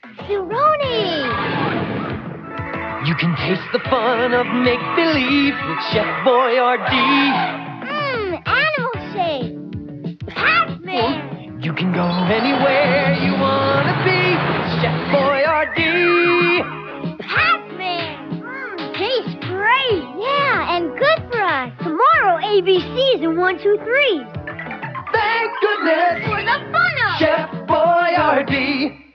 Zeroni! You can taste the fun of make-believe with Chef Boyardee. Animal shape. Pac-Man! You can go anywhere you want to be with Chef Boyardee. Pac-Man! Tastes great! Yeah, and good for us. Tomorrow, ABC's in 1, 2, 3. Thank goodness For the fun of Chef Boyardee.